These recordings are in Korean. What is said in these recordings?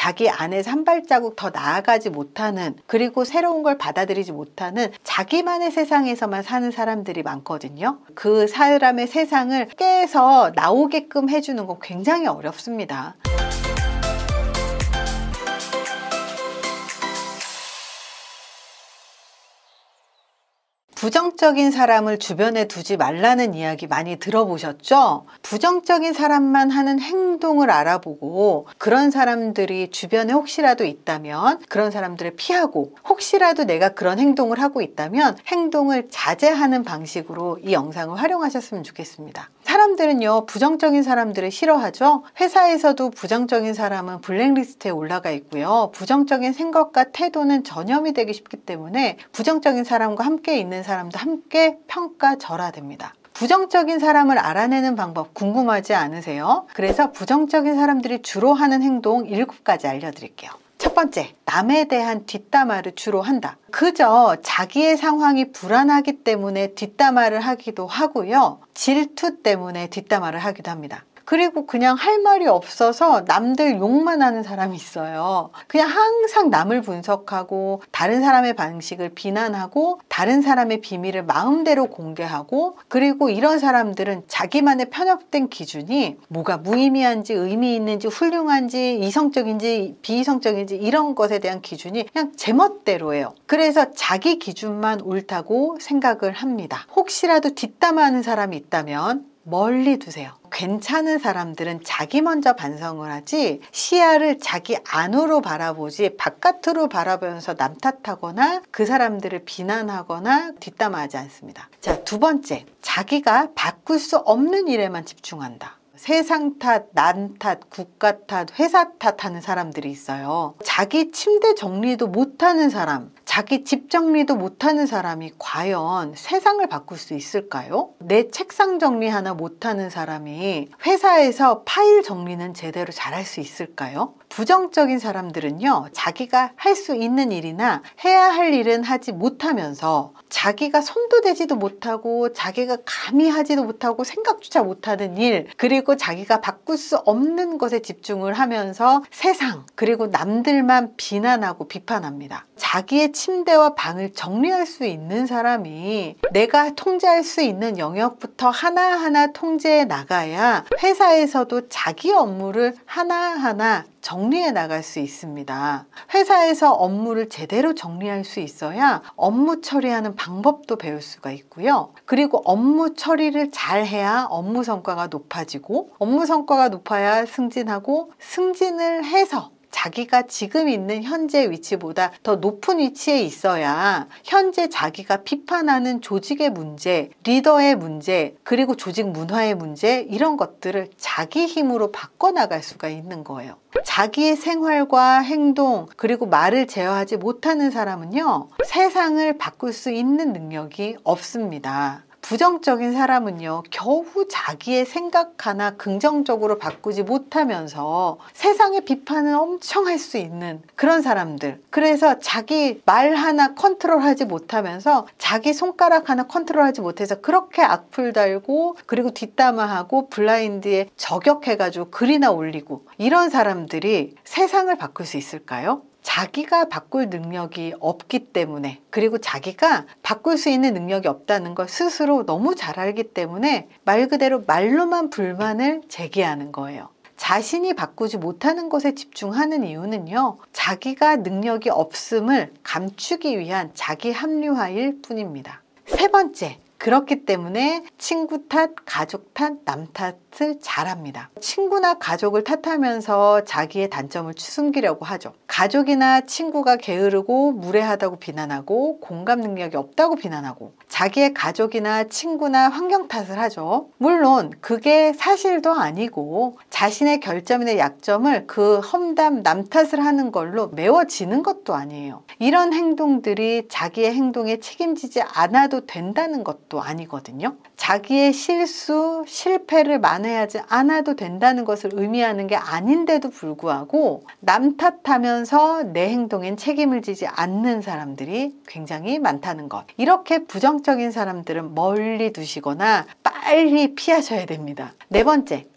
자기 안에서 한 발자국 더 나아가지 못하는, 그리고 새로운 걸 받아들이지 못하는 자기만의 세상에서만 사는 사람들이 많거든요. 그 사람의 세상을 깨서 나오게끔 해주는 건 굉장히 어렵습니다. 부정적인 사람을 주변에 두지 말라는 이야기 많이 들어보셨죠? 부정적인 사람만 하는 행동을 알아보고 그런 사람들이 주변에 혹시라도 있다면 그런 사람들을 피하고, 혹시라도 내가 그런 행동을 하고 있다면 행동을 자제하는 방식으로 이 영상을 활용하셨으면 좋겠습니다. 사람들은요, 부정적인 사람들을 싫어하죠. 회사에서도 부정적인 사람은 블랙리스트에 올라가 있고요. 부정적인 생각과 태도는 전염이 되기 쉽기 때문에 부정적인 사람과 함께 있는 사람도 함께 평가절하됩니다. 부정적인 사람을 알아내는 방법 궁금하지 않으세요? 그래서 부정적인 사람들이 주로 하는 행동 7가지 알려드릴게요. 첫 번째, 남에 대한 뒷담화를 주로 한다. 그저 자기의 상황이 불안하기 때문에 뒷담화를 하기도 하고요. 질투 때문에 뒷담화를 하기도 합니다. 그리고 그냥 할 말이 없어서 남들 욕만 하는 사람이 있어요. 그냥 항상 남을 분석하고 다른 사람의 방식을 비난하고 다른 사람의 비밀을 마음대로 공개하고, 그리고 이런 사람들은 자기만의 편협된 기준이 뭐가 무의미한지 의미 있는지 훌륭한지 이성적인지 비이성적인지 이런 것에 대한 기준이 그냥 제멋대로예요. 그래서 자기 기준만 옳다고 생각을 합니다. 혹시라도 뒷담화하는 사람이 있다면 멀리 두세요. 괜찮은 사람들은 자기 먼저 반성을 하지 시야를 자기 안으로 바라보지 바깥으로 바라보면서 남 탓하거나 그 사람들을 비난하거나 뒷담화하지 않습니다. 자, 두 번째, 자기가 바꿀 수 없는 일에만 집중한다. 세상 탓, 남 탓, 국가 탓, 회사 탓하는 사람들이 있어요. 자기 침대 정리도 못하는 사람, 자기 집 정리도 못하는 사람이 과연 세상을 바꿀 수 있을까요? 내 책상 정리 하나 못하는 사람이 회사에서 파일 정리는 제대로 잘할 수 있을까요? 부정적인 사람들은요, 자기가 할 수 있는 일이나 해야 할 일은 하지 못하면서 자기가 손도 대지도 못하고 자기가 감히 하지도 못하고 생각조차 못하는 일, 그리고 자기가 바꿀 수 없는 것에 집중을 하면서 세상 그리고 남들만 비난하고 비판합니다. 자기의 침대와 방을 정리할 수 있는 사람이 내가 통제할 수 있는 영역부터 하나하나 통제해 나가야 회사에서도 자기 업무를 하나하나 정리해 나갈 수 있습니다. 회사에서 업무를 제대로 정리할 수 있어야 업무 처리하는 방법도 배울 수가 있고요. 그리고 업무 처리를 잘 해야 업무 성과가 높아지고, 업무 성과가 높아야 승진하고, 승진을 해서 자기가 지금 있는 현재 위치보다 더 높은 위치에 있어야 현재 자기가 비판하는 조직의 문제, 리더의 문제, 그리고 조직 문화의 문제, 이런 것들을 자기 힘으로 바꿔나갈 수가 있는 거예요. 자기의 생활과 행동 그리고 말을 제어하지 못하는 사람은요, 세상을 바꿀 수 있는 능력이 없습니다. 부정적인 사람은요, 겨우 자기의 생각 하나 긍정적으로 바꾸지 못하면서 세상의 비판을 엄청 할 수 있는 그런 사람들. 그래서 자기 말 하나 컨트롤하지 못하면서 자기 손가락 하나 컨트롤하지 못해서 그렇게 악플 달고, 그리고 뒷담화하고 블라인드에 저격해가지고 글이나 올리고, 이런 사람들이 세상을 바꿀 수 있을까요? 자기가 바꿀 능력이 없기 때문에, 그리고 자기가 바꿀 수 있는 능력이 없다는 걸 스스로 너무 잘 알기 때문에 말 그대로 말로만 불만을 제기하는 거예요. 자신이 바꾸지 못하는 것에 집중하는 이유는요, 자기가 능력이 없음을 감추기 위한 자기 합리화일 뿐입니다. 세 번째, 그렇기 때문에 친구 탓, 가족 탓, 남 탓을 잘합니다. 친구나 가족을 탓하면서 자기의 단점을 숨기려고 하죠. 가족이나 친구가 게으르고 무례하다고 비난하고 공감 능력이 없다고 비난하고 자기의 가족이나 친구나 환경 탓을 하죠. 물론 그게 사실도 아니고 자신의 결점이나 약점을 그 험담 남 탓을 하는 걸로 메워지는 것도 아니에요. 이런 행동들이 자기의 행동에 책임지지 않아도 된다는 것도 아니거든요. 자기의 실수, 실패를 만회하지 않아도 된다는 것을 의미하는 게 아닌데도 불구하고 남 탓하면서 내 행동엔 책임을 지지 않는 사람들이 굉장히 많다는 것. 이렇게 부정적인 사람들은 멀리 두시거나 빨리 피하셔야 됩니다. 네 번째,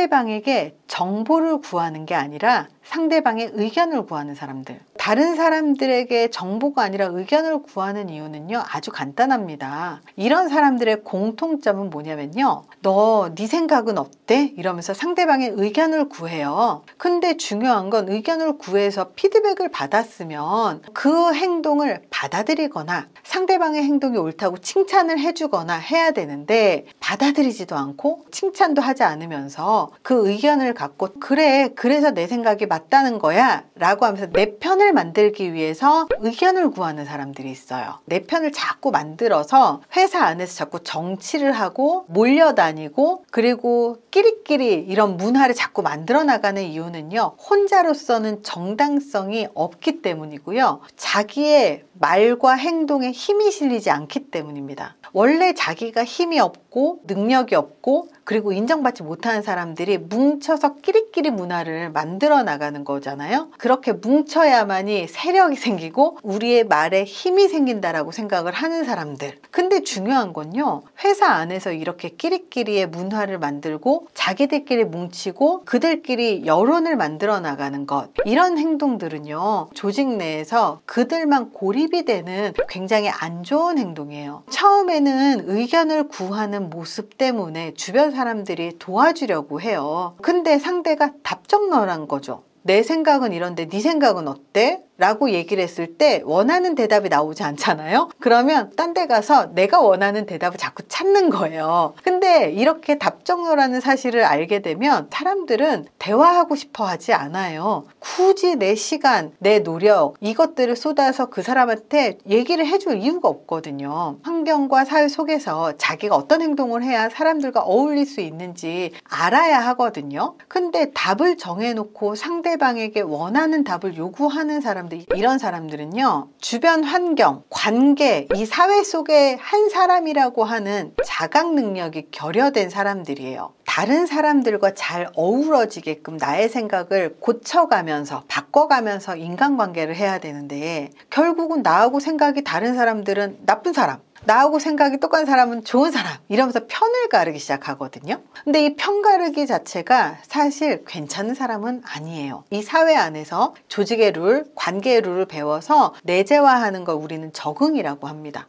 상대방에게 정보를 구하는 게 아니라 상대방의 의견을 구하는 사람들. 다른 사람들에게 정보가 아니라 의견을 구하는 이유는요, 아주 간단합니다. 이런 사람들의 공통점은 뭐냐면요, 너 네 생각은 어때? 이러면서 상대방의 의견을 구해요. 근데 중요한 건 의견을 구해서 피드백을 받았으면 그 행동을 받아들이거나 상대방의 행동이 옳다고 칭찬을 해주거나 해야 되는데, 받아들이지도 않고 칭찬도 하지 않으면서 그 의견을 갖고 그래, 그래서 내 생각이 맞다는 거야 라고 하면서 내 편을 만들기 위해서 의견을 구하는 사람들이 있어요. 내 편을 자꾸 만들어서 회사 안에서 자꾸 정치를 하고 몰려다니고, 그리고 끼리끼리 이런 문화를 자꾸 만들어 나가는 이유는요, 혼자로서는 정당성이 없기 때문이고요, 자기의 말과 행동에 힘이 실리지 않기 때문입니다. 원래 자기가 힘이 없고 능력이 없고 그리고 인정받지 못하는 사람들이 뭉쳐서 끼리끼리 문화를 만들어 나가는 거잖아요. 그렇게 뭉쳐야만이 세력이 생기고 우리의 말에 힘이 생긴다라고 생각을 하는 사람들. 근데 중요한 건요, 회사 안에서 이렇게 끼리끼리의 문화를 만들고 자기들끼리 뭉치고 그들끼리 여론을 만들어 나가는 것, 이런 행동들은요, 조직 내에서 그들만 고립이 되는 굉장히 안 좋은 행동이에요. 처음에는 의견을 구하는 모습 때문에 주변 사람들이 도와주려고 해요. 근데 상대가 답정너란 거죠. 내 생각은 이런데 네 생각은 어때? 라고 얘기를 했을 때 원하는 대답이 나오지 않잖아요. 그러면 딴 데 가서 내가 원하는 대답을 자꾸 찾는 거예요. 근데 이렇게 답정너라는 사실을 알게 되면 사람들은 대화하고 싶어 하지 않아요. 굳이 내 시간, 내 노력, 이것들을 쏟아서 그 사람한테 얘기를 해줄 이유가 없거든요. 환경과 사회 속에서 자기가 어떤 행동을 해야 사람들과 어울릴 수 있는지 알아야 하거든요. 근데 답을 정해놓고 상대방에게 원하는 답을 요구하는 사람, 이런 사람들은요, 주변 환경, 관계, 이 사회 속의 한 사람이라고 하는 자각 능력이 결여된 사람들이에요. 다른 사람들과 잘 어우러지게끔 나의 생각을 고쳐가면서 바꿔가면서 인간관계를 해야 되는데, 결국은 나하고 생각이 다른 사람들은 나쁜 사람, 나하고 생각이 똑같은 사람은 좋은 사람, 이러면서 편을 가르기 시작하거든요. 근데 이 편 가르기 자체가 사실 괜찮은 사람은 아니에요. 이 사회 안에서 조직의 룰, 관계의 룰을 배워서 내재화하는 걸 우리는 적응이라고 합니다.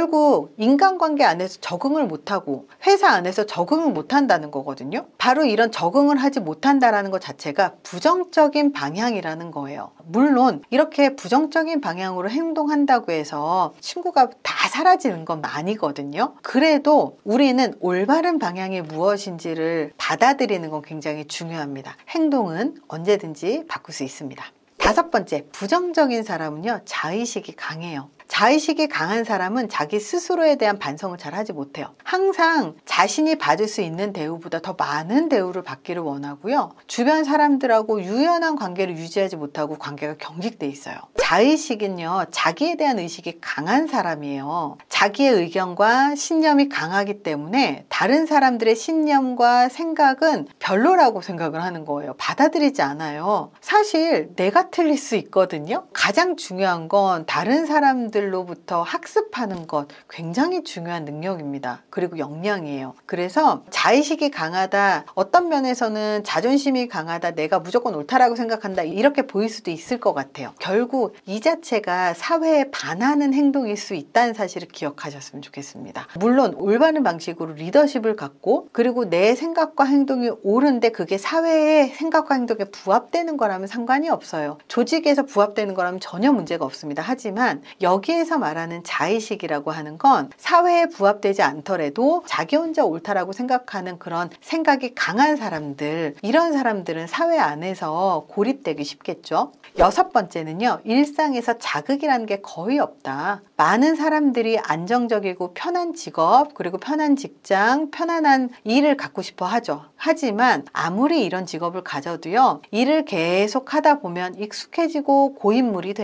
결국 인간관계 안에서 적응을 못하고 회사 안에서 적응을 못한다는 거거든요. 바로 이런 적응을 하지 못한다는 것 자체가 부정적인 방향이라는 거예요. 물론 이렇게 부정적인 방향으로 행동한다고 해서 친구가 다 사라지는 건 아니거든요. 그래도 우리는 올바른 방향이 무엇인지를 받아들이는 건 굉장히 중요합니다. 행동은 언제든지 바꿀 수 있습니다. 다섯 번째, 부정적인 사람은요, 자의식이 강해요. 자의식이 강한 사람은 자기 스스로에 대한 반성을 잘 하지 못해요. 항상 자신이 받을 수 있는 대우보다 더 많은 대우를 받기를 원하고요. 주변 사람들하고 유연한 관계를 유지하지 못하고 관계가 경직돼 있어요. 자의식은요, 자기에 대한 의식이 강한 사람이에요. 자기의 의견과 신념이 강하기 때문에 다른 사람들의 신념과 생각은 별로라고 생각을 하는 거예요. 받아들이지 않아요. 사실 내가 틀릴 수 있거든요. 가장 중요한 건 다른 사람들로부터 학습하는 것, 굉장히 중요한 능력입니다. 그리고 역량이에요. 그래서 자의식이 강하다, 어떤 면에서는 자존심이 강하다, 내가 무조건 옳다라고 생각한다, 이렇게 보일 수도 있을 것 같아요. 결국 이 자체가 사회에 반하는 행동일 수 있다는 사실을 기억하셨으면 좋겠습니다. 물론 올바른 방식으로 리더십을 갖고, 그리고 내 생각과 행동이 옳은데 그게 사회의 생각과 행동에 부합되는 거라면 상관이 없어요. 조직에서 부합되는 거라면 전혀 문제가 없습니다. 하지만 여기에서 말하는 자의식이라고 하는 건 사회에 부합되지 않더라도 자기 혼자 옳다라고 생각하는 그런 생각이 강한 사람들, 이런 사람들은 사회 안에서 고립되기 쉽겠죠. 여섯 번째는요, 일상에서 자극이라는 게 거의 없다. 많은 사람들이 안정적이고 편한 직업, 그리고 편한 직장, 편안한 일을 갖고 싶어 하죠. 하지만 아무리 이런 직업을 가져도요, 일을 계속 하다 보면 익숙해지고 고인물이 돼요.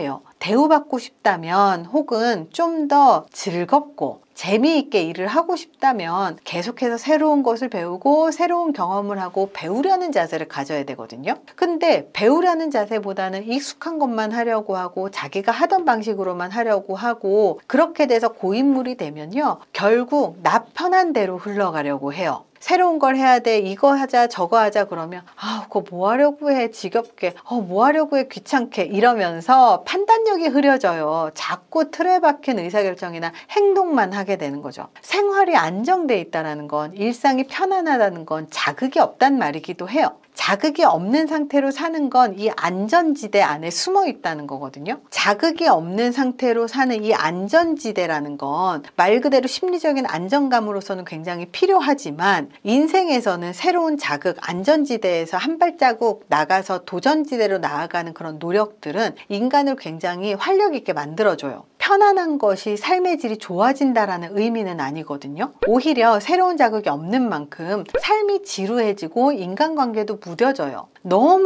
대우받고 싶다면 혹은 좀 더 즐겁고 재미있게 일을 하고 싶다면 계속해서 새로운 것을 배우고 새로운 경험을 하고 배우려는 자세를 가져야 되거든요. 근데 배우려는 자세보다는 익숙한 것만 하려고 하고 자기가 하던 방식으로만 하려고 하고 그렇게 돼서 고인물이 되면요, 결국 나 편한 대로 흘러가려고 해요. 새로운 걸 해야 돼, 이거 하자 저거 하자 그러면 그거 뭐 하려고 해, 지겹게, 뭐 하려고 해, 귀찮게, 이러면서 판단력이 흐려져요. 자꾸 틀에 박힌 의사결정이나 행동만 하게 되는 거죠. 생활이 안정돼 있다는 건, 일상이 편안하다는 건 자극이 없단 말이기도 해요. 자극이 없는 상태로 사는 건 이 안전지대 안에 숨어 있다는 거거든요. 자극이 없는 상태로 사는 이 안전지대라는 건 말 그대로 심리적인 안정감으로서는 굉장히 필요하지만 인생에서는 새로운 자극, 안전지대에서 한 발자국 나가서 도전지대로 나아가는 그런 노력들은 인간을 굉장히 활력 있게 만들어줘요. 편안한 것이 삶의 질이 좋아진다라는 의미는 아니거든요. 오히려 새로운 자극이 없는 만큼 삶이 지루해지고 인간관계도 무뎌져요. 너무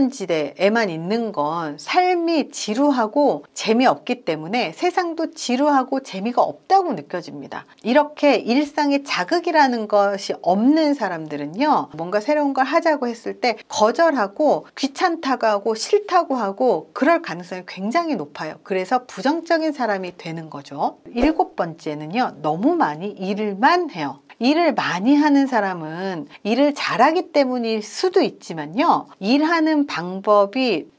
안전지대에만 있는 건 삶이 지루하고 재미없기 때문에 세상도 지루하고 재미가 없다고 느껴집니다. 이렇게 일상에 자극이라는 것이 없는 사람들은요, 뭔가 새로운 걸 하자고 했을 때 거절하고 귀찮다고 하고 싫다고 하고 그럴 가능성이 굉장히 높아요. 그래서 부정적인 사람이 되는 거죠. 7번째는요, 너무 많이 일을만 해요. 일을 많이 하는 사람은 일을 잘하기 때문일 수도 있지만요, 일하는 방법이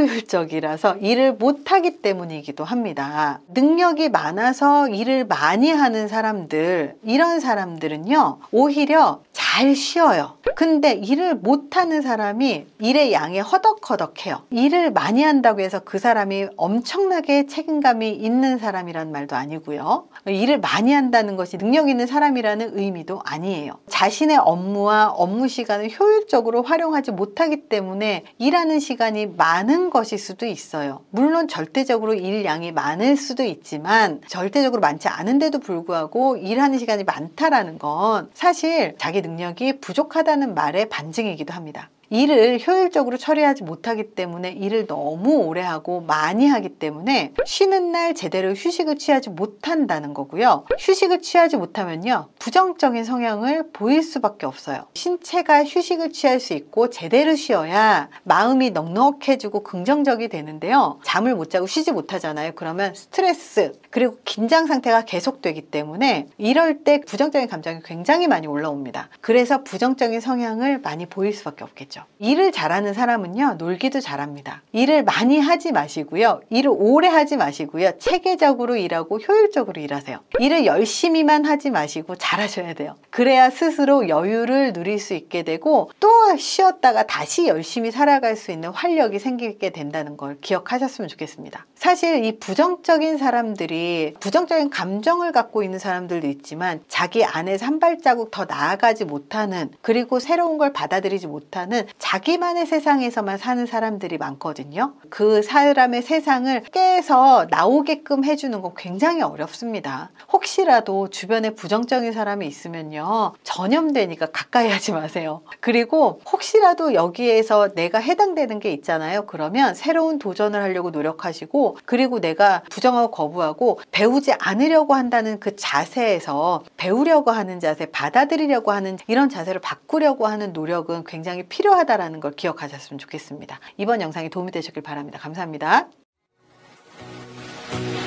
비효율적이라서 일을 못하기 때문이기도 합니다. 능력이 많아서 일을 많이 하는 사람들, 이런 사람들은요, 오히려 잘 쉬어요. 근데 일을 못하는 사람이 일의 양에 허덕허덕해요. 일을 많이 한다고 해서 그 사람이 엄청나게 책임감이 있는 사람이란 말도 아니고요. 일을 많이 한다는 것이 능력 있는 사람이라는 의미도 아니에요. 자신의 업무와 업무 시간을 효율적으로 활용하지 못하기 때문에 일하는 시간이 많은 것일 수도 있어요. 물론 절대적으로 일량이 많을 수도 있지만 절대적으로 많지 않은데도 불구하고 일하는 시간이 많다라는 건 사실 자기 능력이 부족하다는 말의 반증이기도 합니다. 일을 효율적으로 처리하지 못하기 때문에 일을 너무 오래 하고 많이 하기 때문에 쉬는 날 제대로 휴식을 취하지 못한다는 거고요. 휴식을 취하지 못하면요, 부정적인 성향을 보일 수밖에 없어요. 신체가 휴식을 취할 수 있고 제대로 쉬어야 마음이 넉넉해지고 긍정적이 되는데요, 잠을 못 자고 쉬지 못하잖아요. 그러면 스트레스 그리고 긴장 상태가 계속되기 때문에 이럴 때 부정적인 감정이 굉장히 많이 올라옵니다. 그래서 부정적인 성향을 많이 보일 수밖에 없겠죠. 일을 잘하는 사람은요, 놀기도 잘합니다. 일을 많이 하지 마시고요, 일을 오래 하지 마시고요, 체계적으로 일하고 효율적으로 일하세요. 일을 열심히만 하지 마시고 잘하셔야 돼요. 그래야 스스로 여유를 누릴 수 있게 되고 또 쉬었다가 다시 열심히 살아갈 수 있는 활력이 생기게 된다는 걸 기억하셨으면 좋겠습니다. 사실 이 부정적인 사람들이 부정적인 감정을 갖고 있는 사람들도 있지만 자기 안에서 한 발자국 더 나아가지 못하는, 그리고 새로운 걸 받아들이지 못하는 자기만의 세상에서만 사는 사람들이 많거든요. 그 사람의 세상을 깨서 나오게끔 해주는 건 굉장히 어렵습니다. 혹시라도 주변에 부정적인 사람이 있으면요, 전염되니까 가까이 하지 마세요. 그리고 혹시라도 여기에서 내가 해당되는 게 있잖아요. 그러면 새로운 도전을 하려고 노력하시고, 그리고 내가 부정하고 거부하고 배우지 않으려고 한다는 그 자세에서 배우려고 하는 자세, 받아들이려고 하는 이런 자세를 바꾸려고 하는 노력은 굉장히 필요하다는 걸 기억하셨으면 좋겠습니다. 이번 영상이 도움이 되셨길 바랍니다. 감사합니다.